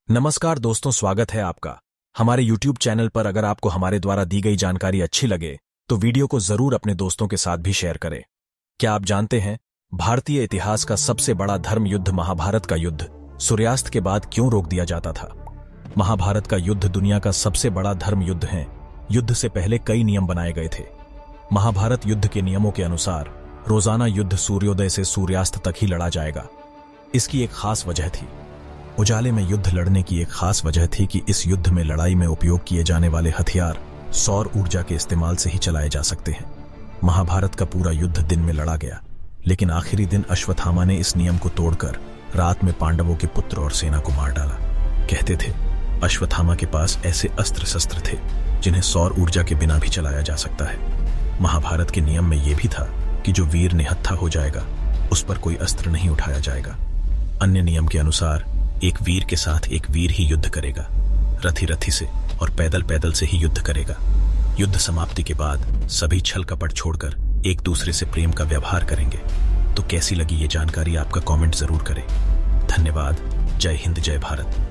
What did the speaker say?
नमस्कार दोस्तों, स्वागत है आपका हमारे YouTube चैनल पर। अगर आपको हमारे द्वारा दी गई जानकारी अच्छी लगे तो वीडियो को जरूर अपने दोस्तों के साथ भी शेयर करें। क्या आप जानते हैं भारतीय इतिहास का सबसे बड़ा धर्म युद्ध महाभारत का युद्ध सूर्यास्त के बाद क्यों रोक दिया जाता था? महाभारत का युद्ध दुनिया का सबसे बड़ा धर्म युद्ध है। युद्ध से पहले कई नियम बनाए गए थे। महाभारत युद्ध के नियमों के अनुसार रोजाना युद्ध सूर्योदय से सूर्यास्त तक ही लड़ा जाएगा। इसकी एक खास वजह थी। उजाले में युद्ध लड़ने की एक खास वजह थी कि इस युद्ध में लड़ाई में उपयोग किए जाने वाले हथियार सौर ऊर्जा के इस्तेमाल से ही चलाए जा सकते हैं। महाभारत का पूरा युद्ध दिन में लड़ा गया, लेकिन आखिरी दिन अश्वत्थामा ने इस नियम को तोड़कर रात में पांडवों के पुत्र और सेना को मार डाला। कहते थे अश्वत्थामा के पास ऐसे अस्त्र शस्त्र थे जिन्हें सौर ऊर्जा के बिना भी चलाया जा सकता है। महाभारत के नियम में यह भी था कि जो वीर निहत्था हो जाएगा उस पर कोई अस्त्र नहीं उठाया जाएगा। अन्य नियम के अनुसार एक वीर के साथ एक वीर ही युद्ध करेगा, रथी रथी से और पैदल पैदल से ही युद्ध करेगा। युद्ध समाप्ति के बाद सभी छल कपट छोड़कर एक दूसरे से प्रेम का व्यवहार करेंगे। तो कैसी लगी ये जानकारी आपका कमेंट जरूर करें। धन्यवाद। जय हिंद, जय भारत।